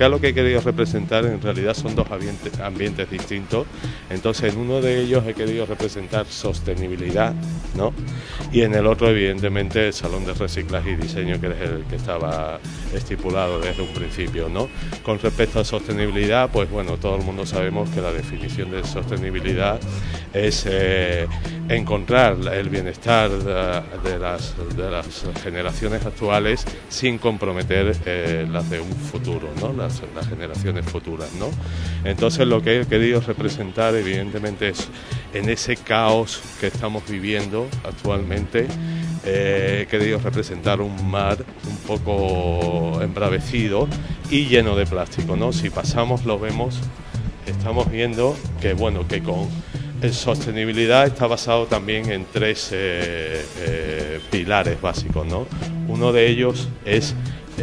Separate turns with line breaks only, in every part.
acá lo que he querido representar en realidad son dos ambientes distintos. Entonces en uno de ellos he querido representar sostenibilidad, ¿no? Y en el otro evidentemente el salón de reciclaje y diseño, que es el que estaba estipulado desde un principio, ¿no? Con respecto a sostenibilidad, pues bueno, todo el mundo sabemos que la definición de sostenibilidad es encontrar el bienestar de las generaciones actuales sin comprometer las de un futuro, ¿no? Las generaciones futuras, ¿no? Entonces lo que he querido representar evidentemente es en ese caos que estamos viviendo actualmente. He querido representar un mar un poco embravecido y lleno de plástico, ¿no? Si pasamos lo vemos, estamos viendo que bueno, que con sostenibilidad está basado también en tres pilares básicos, ¿no? Uno de ellos es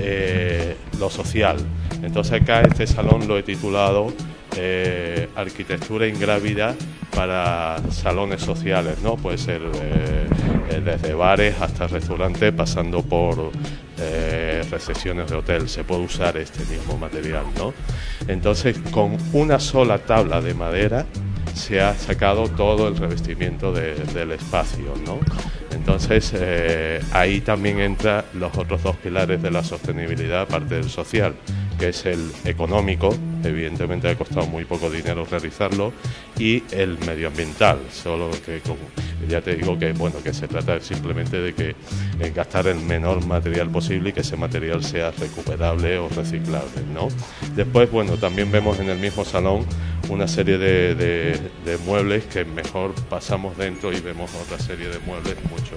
lo social. Entonces acá este salón lo he titulado Arquitectura ingrávida para salones sociales, ¿no? Puede ser desde bares hasta restaurantes, pasando por recepciones de hotel. Se puede usar este mismo material, ¿no? Entonces, con una sola tabla de madera se ha sacado todo el revestimiento del espacio, ¿no? Entonces ahí también entran los otros dos pilares de la sostenibilidad, aparte del social, que es el económico, evidentemente ha costado muy poco dinero realizarlo, y el medioambiental, solo que ya te digo que bueno, que se trata simplemente de que gastar el menor material posible y que ese material sea recuperable o reciclable, ¿no? Después, bueno, también vemos en el mismo salón una serie de muebles que mejor pasamos dentro y vemos otra serie de muebles mucho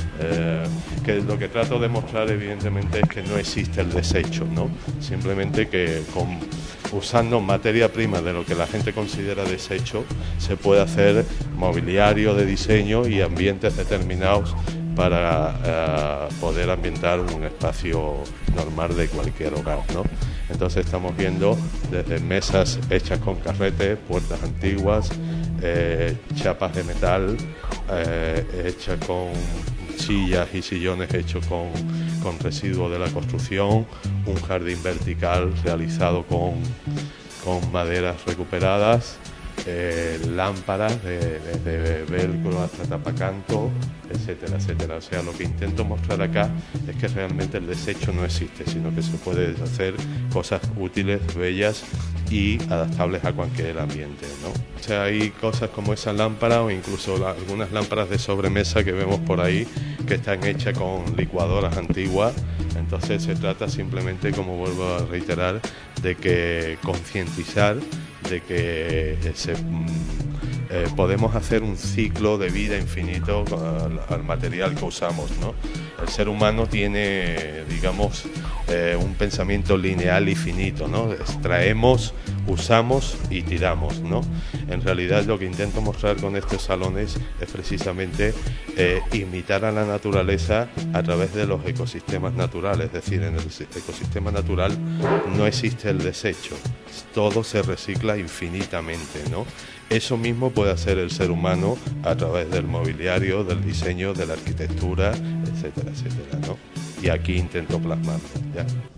que lo que trato de mostrar evidentemente es que no existe el desecho, ¿no? Simplemente que usando materia prima de lo que la gente considera desecho se puede hacer mobiliario de diseño y ambientes determinados para poder ambientar un espacio normal de cualquier hogar, ¿no? Entonces estamos viendo desde mesas hechas con carrete, puertas antiguas, chapas de metal, hechas con sillas y sillones hechos con residuos de la construcción, un jardín vertical realizado con maderas recuperadas, lámparas desde velcro hasta tapacanto, etcétera, etcétera. O sea, lo que intento mostrar acá es que realmente el desecho no existe, sino que se puede hacer cosas útiles, bellas y adaptables a cualquier ambiente, ¿no? O sea, hay cosas como esa lámpara o incluso algunas lámparas de sobremesa que vemos por ahí que están hechas con licuadoras antiguas. Entonces se trata simplemente, como vuelvo a reiterar, de que concientizar de que podemos hacer un ciclo de vida infinito al material que usamos, ¿no? El ser humano tiene, digamos, un pensamiento lineal y finito, ¿no? Extraemos, usamos y tiramos, ¿no? En realidad lo que intento mostrar con estos salones es precisamente imitar a la naturaleza a través de los ecosistemas naturales. Es decir, en el ecosistema natural no existe el desecho, todo se recicla infinitamente, ¿no? Eso mismo puede hacer el ser humano a través del mobiliario, del diseño, de la arquitectura, etcétera, etcétera, ¿no? Y aquí intento plasmarlo, ¿ya?